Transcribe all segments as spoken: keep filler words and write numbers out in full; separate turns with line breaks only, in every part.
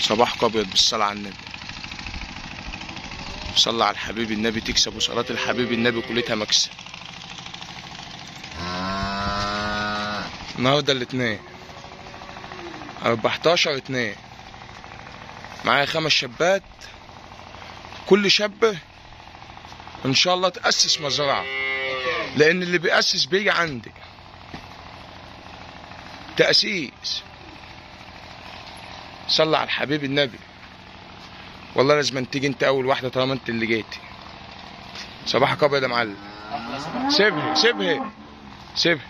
صباحك ابيض بالصلاة على النبي. صلى على الحبيب النبي تكسب، وصلاة الحبيب النبي كلتها مكسب. النهارده الاثنين اربعتاشر اتنين، معايا خمس شابات، كل شابة ان شاء الله تأسس مزرعة، لان اللي بيأسس بيجي عندي تأسيس. صلى على الحبيب النبي، والله لازم تيجي انت اول واحدة طالما انت اللي جيتي. صباحك ابيض يا معلم. سيبها سيبها سيبها.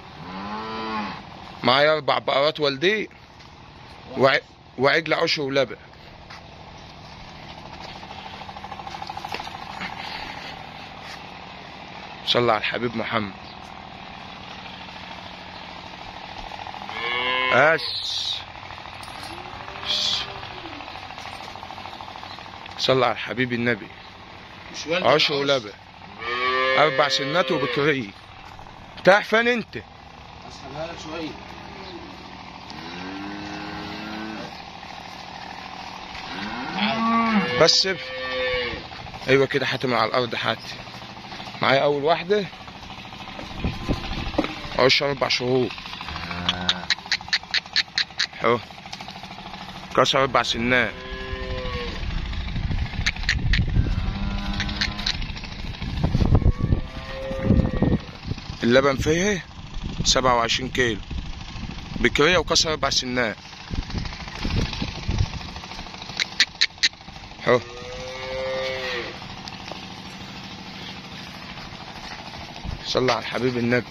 معايا اربع بقرات والدي وع... وعجل عشر ولبن. صلى على الحبيب محمد. اس صلى على الحبيب النبي. عشر ولبن، اربع سنات وبكريه. تاح فين انت؟
اسحبها لك شويه.
بس سيب. ايوه كده، حاتم على الارض. حاتم معايا اول واحده عشر اربع شهور، اهو كسر اربع سنات. اللبن فيها سبعة وعشرين كيلو، بكريه وكسر اربع سنات اهو. صلى على الحبيب النبي.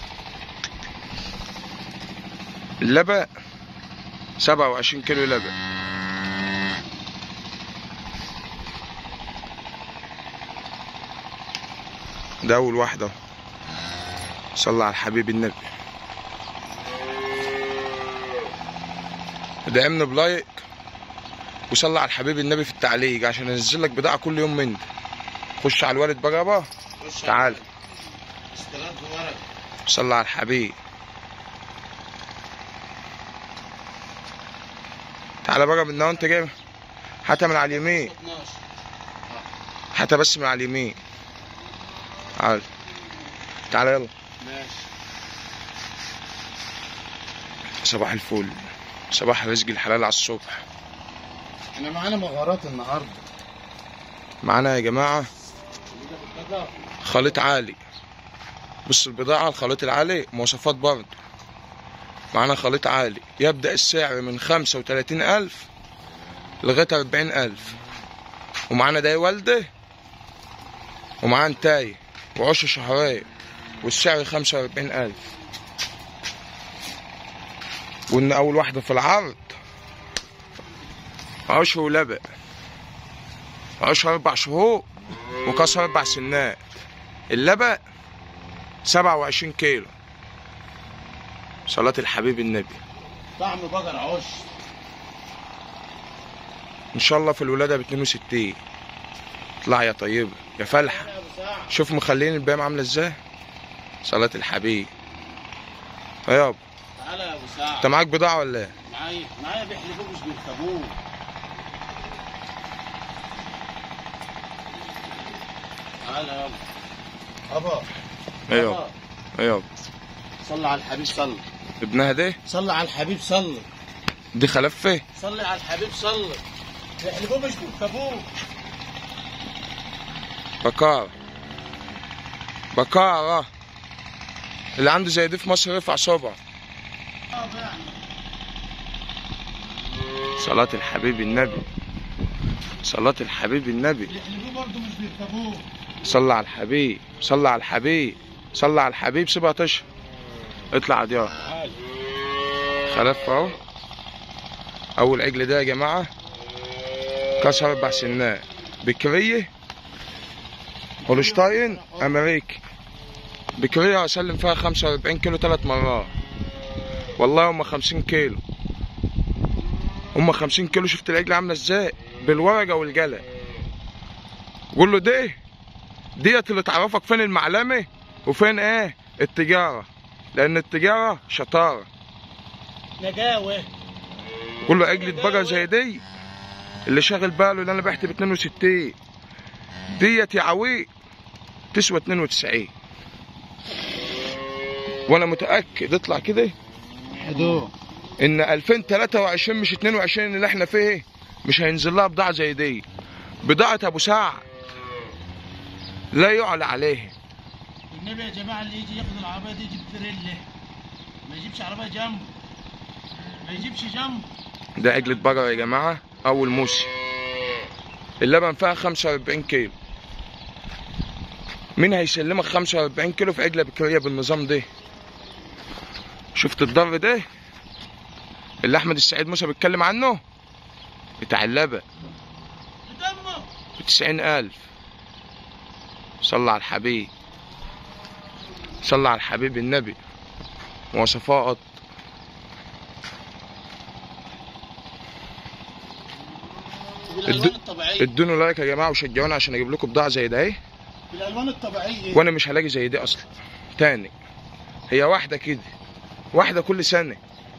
اللبن سبعة وعشرين كيلو لبن. ده اول واحده. صلى على الحبيب النبي. ادعمنا بلايك وصلى على الحبيب النبي في التعليق عشان انزل لك بضاعه كل يوم من ده. خش على الوالد بقى بقى. تعال صلى على الحبيب. تعالى بقى من وانت جاي. حتى من على اليمين، حتى بس من على اليمين. تعال تعالى يلا.
ماشي.
صباح الفل، صباح رزق الحلال على الصبح.
احنا معانا مغارات النهارده.
معانا يا جماعه خليط عالي. بص البضاعه، الخليط العالي مواصفات برضه. معانا خليط عالي يبدأ السعر من خمسة وتلاتين ألف لغاية أربعين ألف. ومعانا داي والدة، ومعانا انتاي وعشر شهرين، والسعر خمسة وأربعين ألف. قلنا أول واحدة في العرض عشر ولبن، عشر أربع شهور وكسر أربع سنات. اللبن سبعة وعشرين كيلو. صلاة الحبيب النبي.
طعم بقر عش
ان شاء الله في الولاده ب اتنين وستين. اطلع يا طيبه يا فلحه. شوف مخلين البيام عامله ازاي. صلاة الحبيب. يابا
تعالى يا ابو سعد.
انت معاك بضاعه ولا ايه؟
معايا معايا بيحلبوه مش بيركبوه. تعالى يابا. ابا
ايوه ايوه.
صلي على الحبيب صلي.
ابنها ده
صلي على الحبيب صلي.
دي خلفه.
صلي على الحبيب صلي. بيحلبوه مش بيركبوه.
بكاره بكاره. اللي عنده زي دي في مصر يرفع صبعه. صلاة الحبيب النبي. صلاة الحبيب النبي.
بيحلبوه برضه مش بيركبوه.
صلى على الحبيب، صلى على الحبيب، صلى على الحبيب. سيبها تشرب. اطلع يا ديار. خلف اهو. اول عجل ده يا جماعه كسر اربع سنات، بكريه هولشتاين امريكي. بكريه اسلم فيها خمسة واربعين كيلو ثلاث مرات. والله هم خمسين كيلو، هم خمسين كيلو. شفت العجل عامله ازاي بالورقه والجلد. قول له دي ديت اللي تعرفك فين المعلمه وفين ايه التجاره، لان التجاره شطاره.
نجاوه.
قول له عجلة بقر زي دي اللي شاغل باله اللي انا بعت ب اتنين وستين ديت يا عويق تسوى اتنين وتسعين، وانا متاكد اطلع كده
حدو
ان الفين وتلاتة وعشرين مش اتنين وعشرين اللي احنا فيه مش هينزل لها بضاعه زي دي. بضاعه ابو سعد لا يعلى عليه.
النبي يا جماعه اللي يجي ياخد العربيه دي يجيب تريلا، ما يجيبش عربيه جنبه، ما يجيبش جنبه.
ده عجلة بقرة يا جماعة أول موسم، اللبن فيها خمسة وأربعين كيلو. مين هيسلمك خمسة وأربعين كيلو في عجلة بكرية بالنظام ده؟ شفت الضر ده اللي أحمد السعيد موسى بيتكلم عنه بتاع اللبن بتسعين ألف. صلى على الحبيب، صلى على الحبيب النبي. مواصفات
بالالوان الطبيعيه.
ادوني لايك يا جماعه وشجعوني عشان اجيب لكم بضاعه زي ده اهي
بالالوان الطبيعيه.
وانا مش هلاقي زي دي اصلا تاني. هي واحده كده، واحده كل سنه.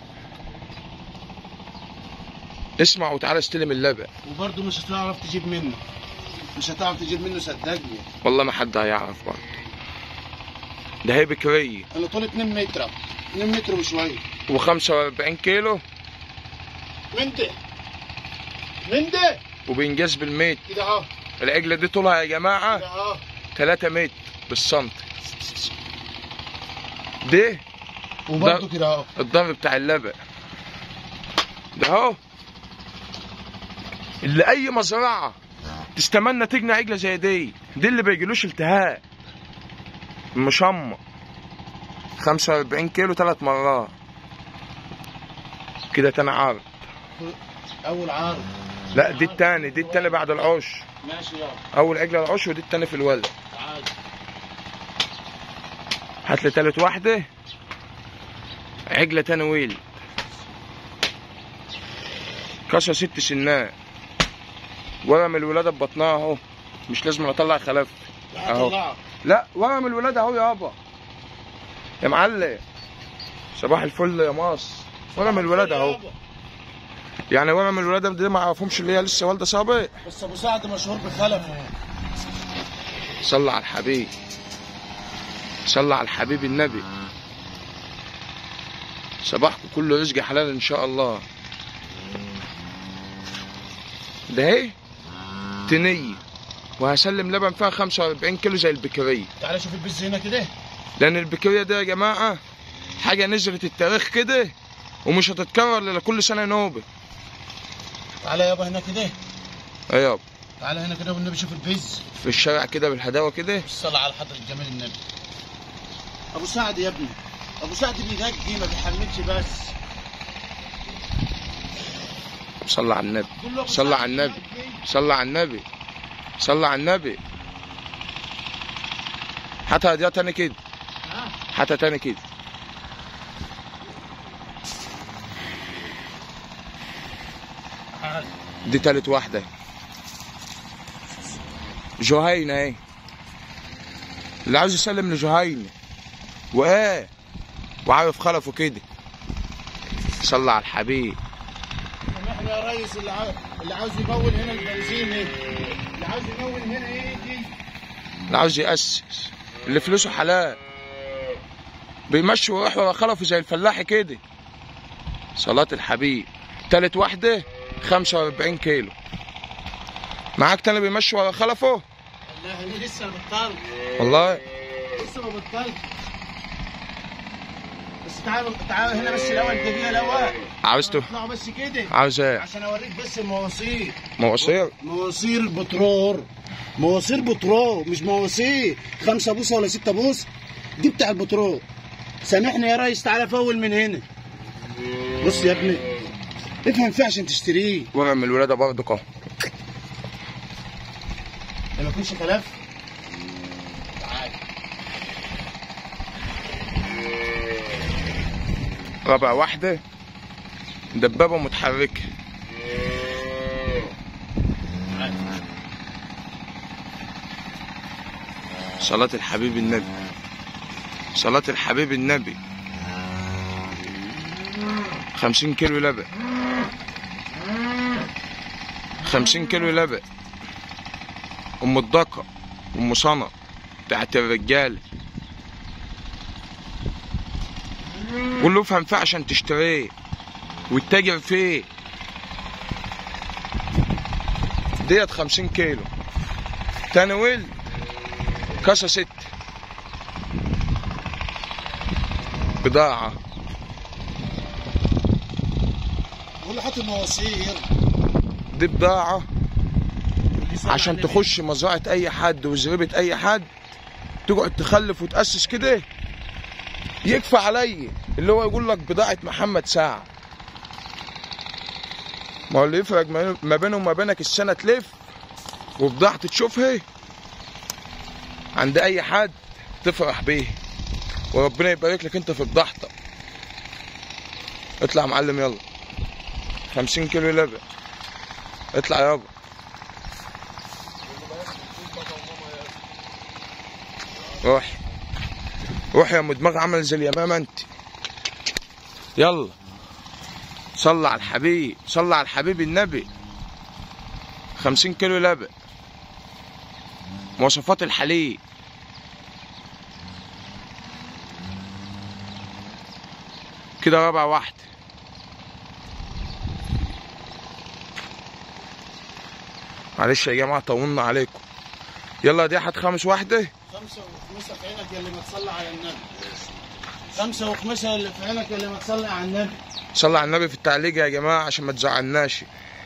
اسمع وتعالى استلم اللبن.
وبرده مش هتعرف تجيب منه، مش هتعرف تجيب منه صدقني.
والله ما حد هيعرف برضه. ده هي بكريه.
انا طول اتنين متر، اتنين متر وشويه.
وخمسة وأربعين كيلو.
من ده من ده
وبينجاز بالميت.
كده اهو.
العجله دي طولها يا جماعه
كده اهو
تلاتة متر بالسنتي. ده
وبرده كده اهو
الضرب بتاع اللبن ده اهو. اللي اي مزرعه تستمنى تجني عجله زي دي، دي اللي بيجيلوش التهاب. مشمر خمسة وأربعين كيلو ثلاث مرات كده. تاني عرض.
اول عرض.
لا دي التاني، دي التاني بعد العش.
ماشي يلا.
اول عجله العش ودي التاني في الولد.
تعال
هات لي تالت واحده عجله تاني ويل كسر ست سنات. ورم الولاده ببطنها اهو، مش لازم اطلع خلف اهو. لا ورم الولاده اهو يابا يا معلم. صباح الفل يا مصر. ورم الولاده اهو. يعني ورم الولاده دي ما اعرفهمش اللي هي لسه والده سابق.
بس ابو سعد مشهور بخلفه.
صلى على الحبيب، صلى على الحبيب النبي. صباحكم كله رزق حلال ان شاء الله. ده اهي تنية وهسلم لبن فيها خمسة وأربعين كيلو زي البكريه.
تعالى شوف البز هنا كده.
لان البكريه ده يا جماعه حاجه نزلت التاريخ كده ومش هتتكرر الا كل سنه نوبه.
تعالى يابا هنا كده.
ايه يابا.
تعالى هنا كده والنبي شوف البز
في الشارع كده بالهداوه كده.
الصلاة على حضرة جمال النبي. ابو سعد يا ابني، ابو سعد بيدقي ما بيحملش بس.
صلى على النبي، صلى على النبي، صلى على النبي، صلى على النبي. هاتها دي تاني كده، هاتها تاني كده. دي تالت واحدة جهينة اهي. اللي عاوز يسلم لجهينة وايه وعارف خلفه كده. صلى على الحبيب.
سامحني يا ريس، اللي عاوز اللي عاوز يمول هنا البنزين ايه؟ اللي عاوز يمول هنا ايه دي؟
اللي عاوز يأسس، اللي فلوسه حلال بيمشي ويروح ورا خلفه زي الفلاحي كده. صلاة الحبيب. تالت واحدة خمسة وأربعين كيلو. معاك تاني بيمشي ورا خلفه؟
والله انا لسه ما بطلت.
والله
لسه ما بطلت. بس تعالوا تعالوا هنا بس الاول دقيقة الاول.
عاوز تو
اطلعوا بس كده.
عاوز ايه؟
عشان اوريك بس المواسير.
مواسير؟
مواسير البترول. مواسير بترول مش مواسير خمسة بوصة ولا ستة بوصة. دي بتاع البترول. سامحني يا ريس، تعالى فول من هنا. بص يا ابني افهم فيه عشان تشتريه.
ورم الولاده برضه اهو.
ما يكونش خلاف. تعال.
رابع واحدة دبابة متحركة. صلاة الحبيب النبي، صلاة الحبيب النبي. خمسين كيلو لبن، خمسين كيلو لبن. ام الدقة، ام صنع بتاعت الرجالة. قول له افهم فيه عشان تشتريه والتاجر فيه. ديت خمسين كيلو. تاني ولد كاسة ست بضاعة.
قول له حط المواسير.
دي بضاعة عشان تخش مزرعة أي حد وزريبة أي حد، تقعد تخلف وتأسس كده، يكفى علي اللي هو يقول لك بضاعة محمد سعد. ما هو اللي يفرق ما بينه وما بينك السنة تلف وبضاعة تشوفها عند أي حد تفرح بيه، وربنا يبارك لك أنت في بضاعتك. اطلع يا معلم يلا. خمسين كيلو لبن. اطلع يابا. روح روح يا ام دماغ عمل زي اليمامه انت. يلا صلى على الحبيب، صلى على الحبيب النبي. خمسين كيلو لبن. مواصفات الحليب. كده رابع واحدة. معلش يا جماعة طولنا عليكم. يلا دي حد خامس واحدة.
خمسة وخمسة في عينك يا اللي ما تصلي على النبي. خمسة وخمسة اللي في عينك يا اللي ما تصلي على النبي.
صلى على النبي في التعليق يا جماعة عشان ما تزعلناش.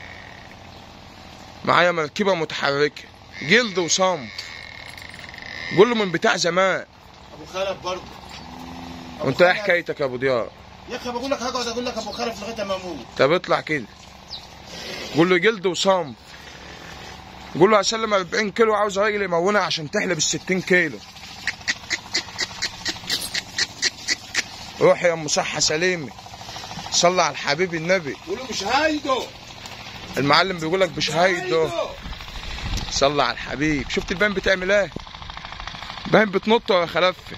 معايا مركبة متحركة جلد وصنف. قول له من بتاع زمان.
ابو خلف برضه.
وانت ايه حكايتك يا ابو ديار؟
يا اخي بقول لك هقعد اقول لك ابو خلف لغايه ما اموت.
طب اطلع كده. قول له جلد وصنف. قول له هسلم أربعين كيلو، عاوز راجل يمونها عشان تحلب ال ستين كيلو. روح يا ام صحة سليمة. صلى على الحبيب النبي.
قول له مش هايده.
المعلم بيقول لك مش هايده. صلى على الحبيب. شفت البان بتعمل ايه؟ بان بتنط ورا خلفه.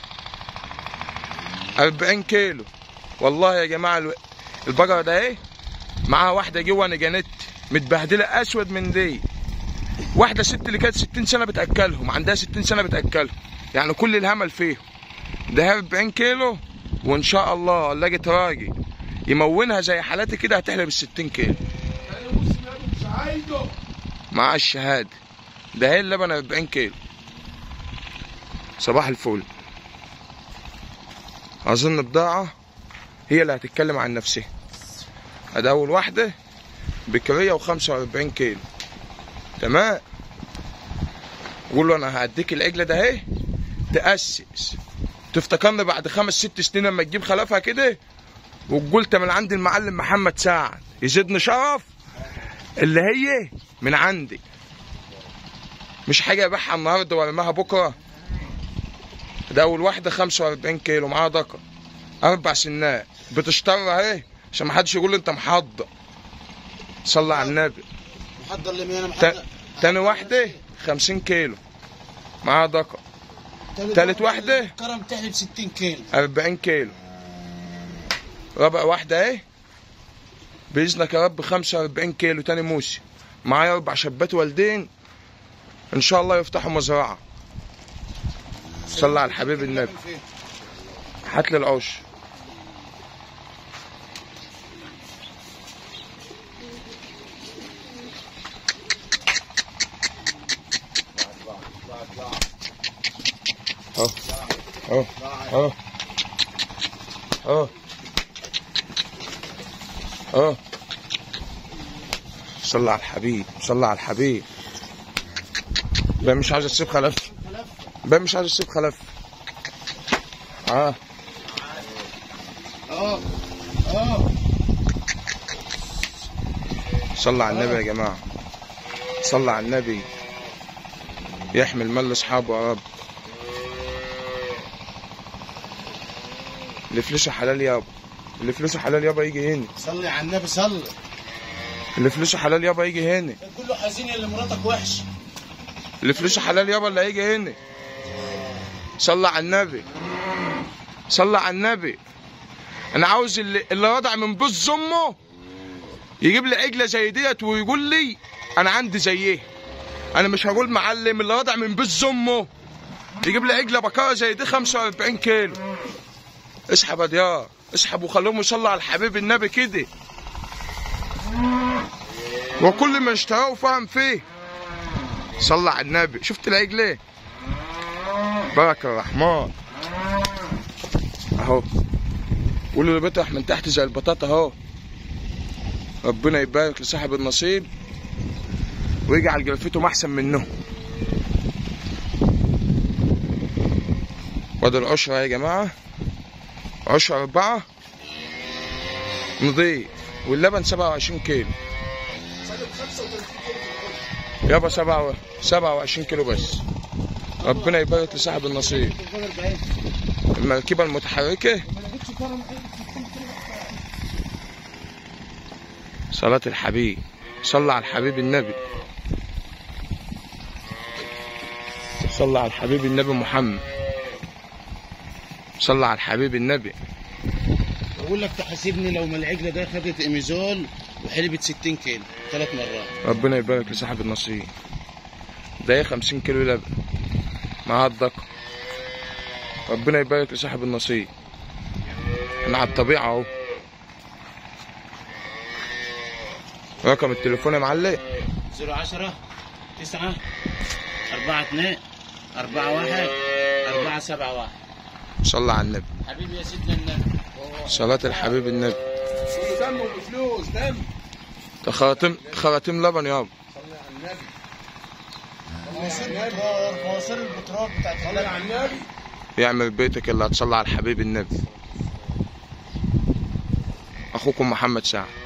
أربعين كيلو. والله يا جماعة البقرة ده ايه؟ معاها واحدة جوه نجانت متبهدلة أسود من دي. واحدة ست اللي كانت ستين سنة بتأكلهم، عندها ستين سنة بتأكلهم، يعني كل الهمل فيهم. ده أربعين كيلو، وإن شاء الله لقيت راجل يمونها زي حالاتي كده هتحلب ال ستين كيلو. مع الشهادة. ده هي اللبن أربعين كيلو. صباح الفل. أظن بضاعة هي اللي هتتكلم عن نفسها. أدي أول واحدة بكرية وخمسة وأربعين كيلو. تمام. قول له انا هديك العجله ده اهي تاسس، تفتكرني بعد خمس ست سنين لما تجيب خلافها كده وقلت من عند المعلم محمد سعد يزيدني شرف اللي هي من عندي، مش حاجه ابيعها النهارده وارميها بكره. ده اول واحده خمسة وأربعين كيلو معاها دكه اربع سنات بتشترى اهي عشان ما حدش يقول لي انت محضر. صلى على النبي.
محضر لمين انا محضر؟
تاني واحده خمسين كيلو معاها دكه. تالت واحده
الكرم بتحلب ستين كيلو
أربعين كيلو. رابع واحده اهي باذنك يا رب خمسة وأربعين كيلو. تاني موسى معايا اربع شبات والدين ان شاء الله يفتحوا مزرعه. صلى على الحبيب النبي. هات لي العش. اهو اهو اهو اهو اهو. صلى على الحبيب، صلى على الحبيب. بقى مش عايز تسيب خلف، بقى مش عايز تسيب خلف. اه
اه اه.
صلى على النبي يا جماعه. صلى على النبي. يحمل مال لاصحابه يا رب. اللي فلوسه حلال يابا، اللي فلوسه حلال يابا يجي هنا.
صلي على النبي صلي.
اللي فلوسه حلال يابا يجي هنا.
كله حزين اللي مراتك وحشه.
اللي فلوسه حلال يابا اللي هيجي هنا. صلى على النبي، صلى على النبي. انا عاوز اللي اللي رضع من بوز امه يجيب لي عجله زي ديت ويقول لي انا عندي زيه. انا مش هقول معلم اللي وضع من بز امه يجيب لي عجله بقره زي دي خمسة وأربعين كيلو. اسحب يا ديار، اسحب وخليهم يصلوا على الحبيب النبي كده. وكل ما اشتراه فاهم فيه. صلى على النبي. شفت العجله؟ بارك الرحمن اهو. قولوا اللي بيطرح من تحت زي البطاطا اهو. ربنا يبارك لصاحب النصيب ويجعل جلفتهم احسن منهم. وادي العشرة يا جماعة، عشرة أربعة نضيف، واللبن سبعة وعشرين كيلو. يابا سبعة سبعة وعشرين كيلو بس. ربنا يبارك لصاحب النصيب. المركبة المتحركة. صلاة الحبيب، صلى على الحبيب النبي، صلى على الحبيب النبي محمد، صلى على الحبيب النبي.
بقول لك تحاسبني لو ما العجله ده خدت اميزول وحلبت ستين كيلو ثلاث مرات.
ربنا يبارك لصاحب النصيب. ده ايه خمسين كيلو لبن مع الدقة. ربنا يبارك لصاحب النصيب. احنا على الطبيعة اهو. رقم التليفون يا معلم
صفر عشرة تسعة أربعة اتنين أربعة واحد أربعة سبعة واحد.
صلى على النبي.
حبيبي يا سيدنا النبي.
صلاة الحبيب النبي.
دم وفلوس دم.
ده خراتيم خراتيم لبن يابا.
صلي على النبي. مواسير البترول مواسير البترول بتاعت صلي على النبي.
يعمل بيتك اللي هتصلي على الحبيب النبي. اخوكم محمد سعد.